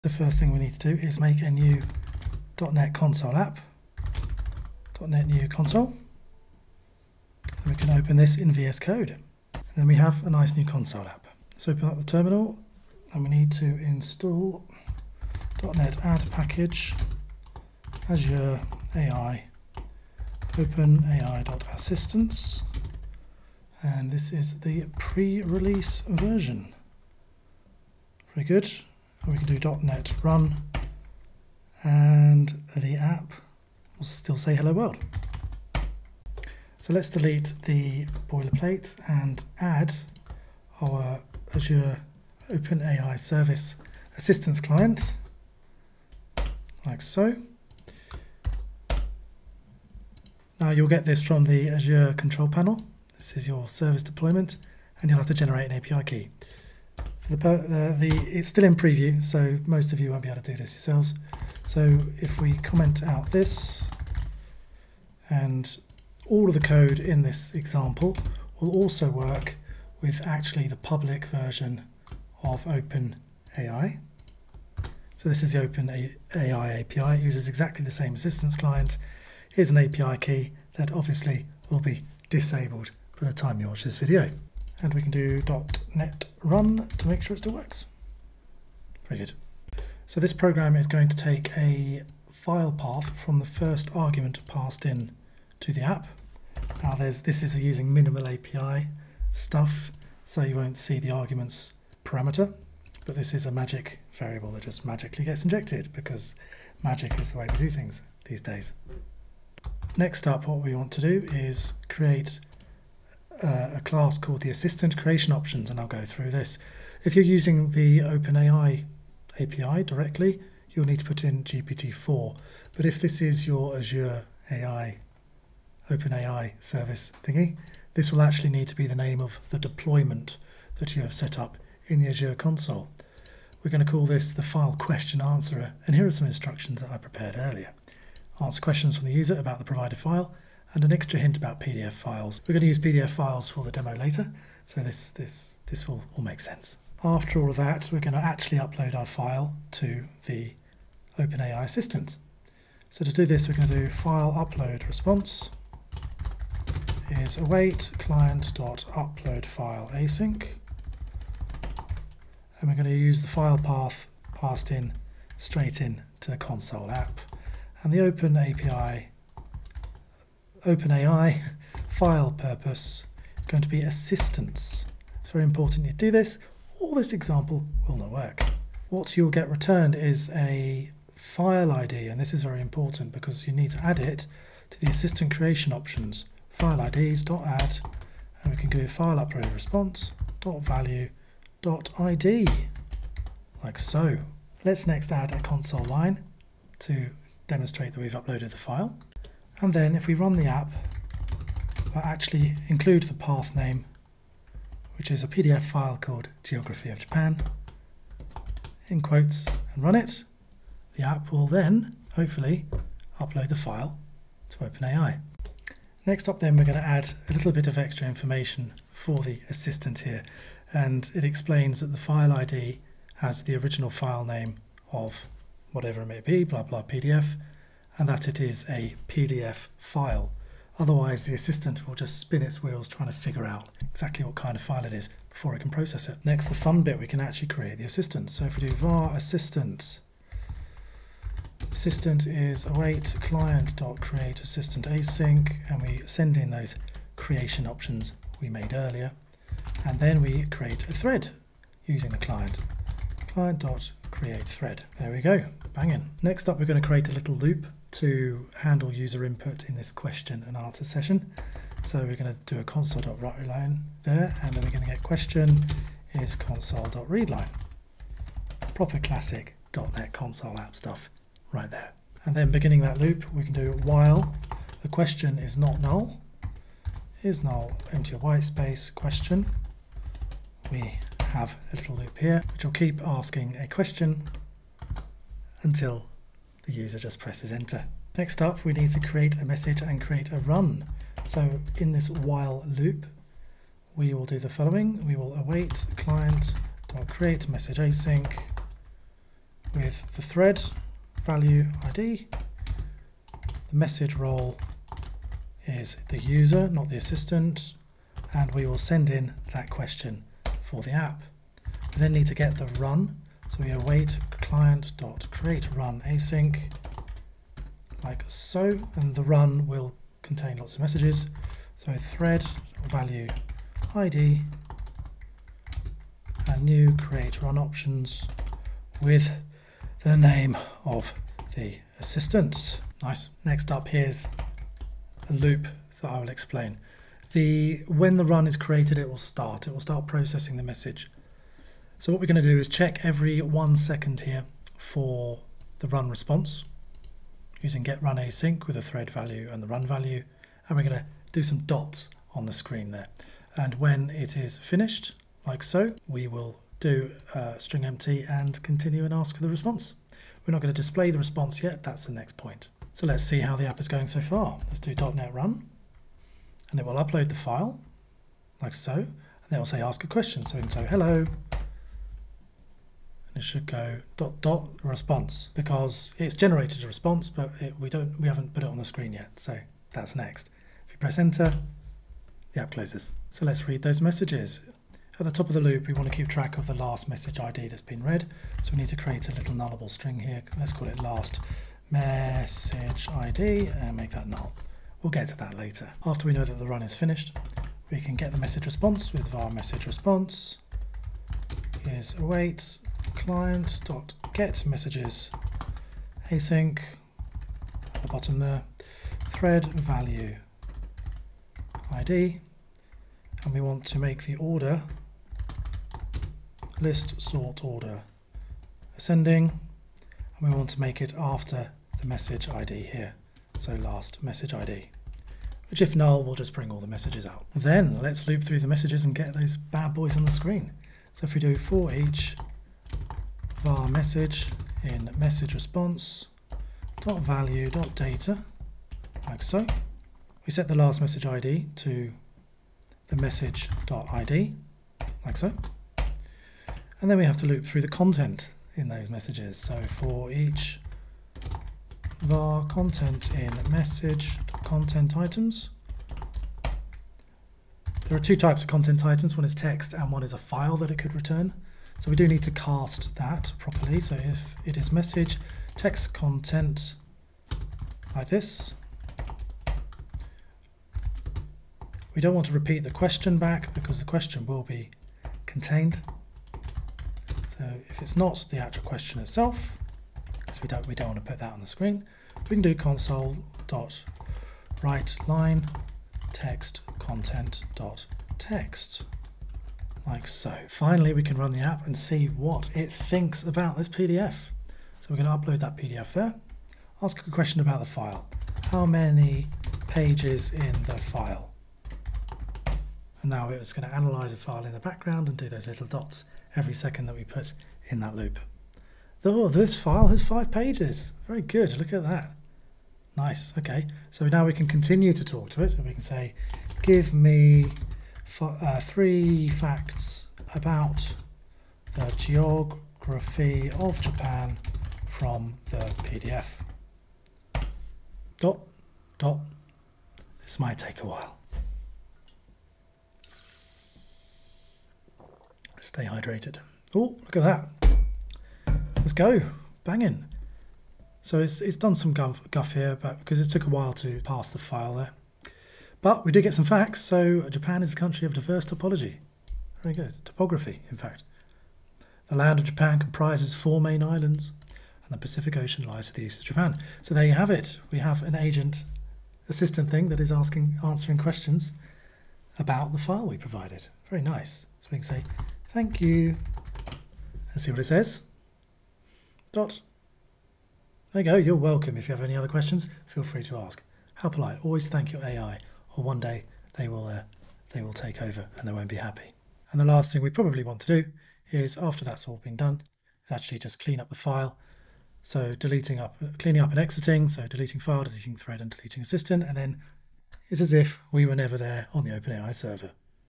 The first thing we need to do is make a new .NET console app, .NET new console. And we can open this in VS Code. And then we have a nice new console app. Let's open up the terminal and we need to install .NET add package, Azure AI, OpenAI Assistant. And this is the pre-release version. Very good. And we can do .NET run and the app will still say hello world. So let's delete the boilerplate and add our Azure OpenAI Service Assistance client, like so. Now you'll get this from the Azure control panel. This is your service deployment and you'll have to generate an API key. It's still in preview, so most of you won't be able to do this yourselves. So if we comment out this, and all of the code in this example will also work with actually the public version of OpenAI. So this is the OpenAI API. It uses exactly the same assistance client. Here's an API key that obviously will be disabled by the time you watch this video. And we can do .NET run to make sure it still works. Very good. So this program is going to take a file path from the first argument passed in to the app. Now this is using minimal API stuff, so you won't see the arguments parameter, but this is a magic variable that just magically gets injected because magic is the way we do things these days. Next up, what we want to do is create a class called the Assistant Creation Options, and I'll go through this. If you're using the OpenAI API directly, you'll need to put in GPT-4. But if this is your Azure AI, OpenAI service thingy, this will actually need to be the name of the deployment that you have set up in the Azure console. We're going to call this the file question answerer, and here are some instructions that I prepared earlier. Answer questions from the user about the provided file, and an extra hint about PDF files. We're going to use PDF files for the demo later, so this will all make sense. After all of that, we're going to actually upload our file to the OpenAI Assistant. So to do this, we're going to do file upload response is await client.upload file async, and we're going to use the file path passed in straight in to the console app, and the OpenAI file purpose is going to be assistance. It's very important you do this, or this example will not work. What you'll get returned is a file ID, and this is very important because you need to add it to the assistant creation options. File IDs.add, and we can do file upload response .value.id, like so. Let's next add a console line to demonstrate that we've uploaded the file. And then if we run the app, we'll actually include the path name, which is a PDF file called Geography of Japan, in quotes, and run it. The app will then, hopefully, upload the file to OpenAI. Next up then, we're going to add a little bit of extra information for the assistant here, and it explains that the file ID has the original file name of whatever it may be, blah blah PDF, and that it is a PDF file. Otherwise the assistant will just spin its wheels trying to figure out exactly what kind of file it is before it can process it. Next, the fun bit, we can actually create the assistant. So if we do var assistant is await client.create assistant async, and we send in those creation options we made earlier, and then we create a thread using the client.create thread. There we go, banging. Next up, we're going to create a little loop to handle user input in this question and answer session. So we're going to do a console.writeLine there, and then we're going to get question is console.readLine. Proper classic .NET console app stuff right there. And then beginning that loop, we can do while the question is not null, is null, empty a white space, question. We have a little loop here, which will keep asking a question until the user just presses enter. Next up, we need to create a message and create a run. So in this while loop, we will do the following. We will await client.create message async, with the thread value ID. The message role is the user, not the assistant, and we will send in that question for the app. We then need to get the run, so we await client.createRun async, like so, and the run will contain lots of messages. So thread value ID and new create run options with the name of the assistant. Nice. Next up, here's a loop that I will explain. When the run is created, it will start processing the message. So what we're going to do is check every 1 second here for the run response using getRunAsync with the thread value and the run value, and we're going to do some dots on the screen there. And when it is finished, like so, we will do string empty and continue and ask for the response. We're not going to display the response yet, that's the next point. So let's see how the app is going so far. Let's do .NET run, and it will upload the file, like so, and then it will say ask a question. So we can say hello, and it should go ... response, because it's generated a response, but we haven't put it on the screen yet, so that's next. If you press enter, the app closes. So let's read those messages. At the top of the loop, we want to keep track of the last message ID that's been read, so we need to create a little nullable string here. Let's call it last message ID and make that null. We'll get to that later. After we know that the run is finished, we can get the message response with var message response is await client.getMessages async at the bottom there, thread value ID, and we want to make the order list sort order ascending, and we want to make it after the message ID here, so last message ID, which if null will just bring all the messages out. Then let's loop through the messages and get those bad boys on the screen. So if we do for each var message in message response dot value dot data, like so, we set the last message ID to the message dot ID, like so, and then we have to loop through the content in those messages. So for each var content in message content items. There are two types of content items, one is text and one is a file that it could return. So we do need to cast that properly. So if it is message text content like this, we don't want to repeat the question back because the question will be contained. So if it's not the actual question itself, because we don't want to put that on the screen, we can do console.writeLine text content.text, like so. Finally, we can run the app and see what it thinks about this PDF. So we're going to upload that PDF there, ask a question about the file. How many pages in the file? And now it's going to analyze the file in the background and do those little dots every second that we put in that loop. Oh, this file has 5 pages. Very good, look at that. Nice, okay. So now we can continue to talk to it, and we can say, give me 3 facts about the geography of Japan from the PDF. ... This might take a while. Stay hydrated. Oh, look at that. Let's go. Banging. So it's done some guff here, but because it took a while to pass the file there. But we did get some facts. So Japan is a country of diverse topology. Very good. Topography, in fact. The land of Japan comprises 4 main islands, and the Pacific Ocean lies to the east of Japan. So there you have it. We have an agent assistant thing that is answering questions about the file we provided. Very nice. So we can say, thank you, and see what it says. Dot. There you go, you're welcome. If you have any other questions, feel free to ask. How polite. Always thank your AI, or one day they will take over and they won't be happy. And the last thing we probably want to do is, after that's all been done, is actually just clean up the file. So cleaning up and exiting, so deleting file, deleting thread, and deleting assistant, and then it's as if we were never there on the OpenAI server.